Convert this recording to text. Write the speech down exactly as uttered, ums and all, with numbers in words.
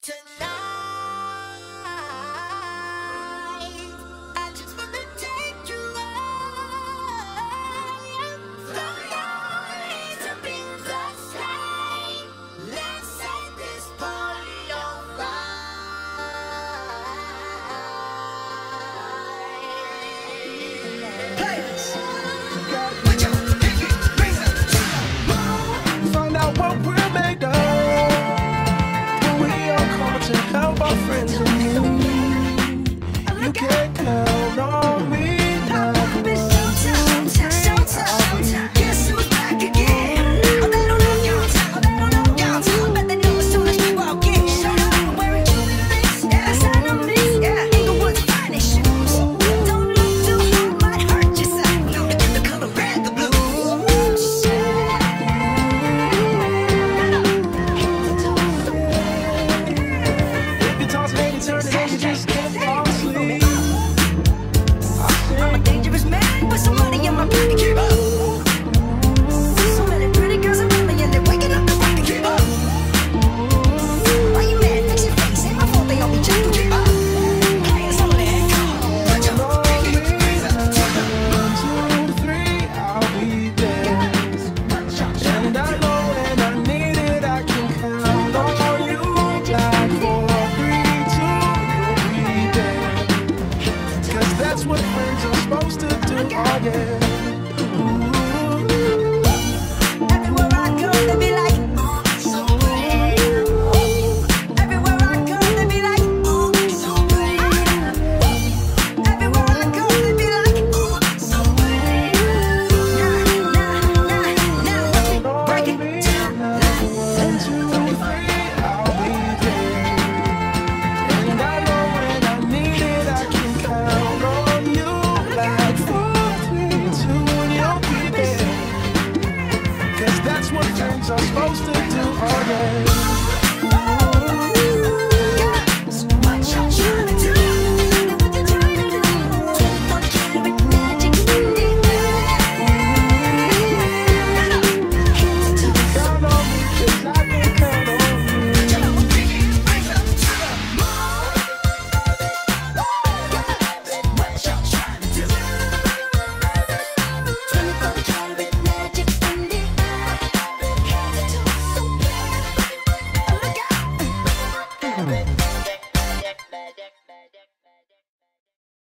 Tonight, I just wanna take you higher. Throw your hands up in the sky. Let's set this party on fire. Players, put your pinky rings up to the moon. Find out what we're made of. To help our friends in need. You can count on me. Pop up and showtime, showtime. Guess who's back again? Oh, they don't know y'all time, oh, they don't know y'all time. But they know as soon as we walk in. Showed up wearing jewelry rings, yeah, sign on me, yeah. Inglewood's finest shoes. Don't look too hard, might hurt yourself. Know to get the color red, the blue. Turn it and you just can't fall asleep. I'm a dangerous man, put some money in my pocket, keep up. So many pretty girls around me and they're waking up the rocket, keep up. Why you mad? Fix your face, ain't my fault they all be jacking, keep up. Players only, come on, put your pinky rings up to the moon. One, two, three, I'll be there. And I know when I need it, I can count on you. Like four, three, two, you'll be there. 'Cause that's what friends are supposed to do. Oh yeah. Everywhere I go, they be like, oh, so pretty. Everywhere I go, they be like, oh, so pretty. Everywhere I go, they be like, oh, so pretty. Nah, nah, nah, nah, break it down. One, two, three, I'll be there. And I know when I need it, I can count on you. Like four, three, two, you'll be there. 'Cause that's what friends are supposed to do. Oh yeah.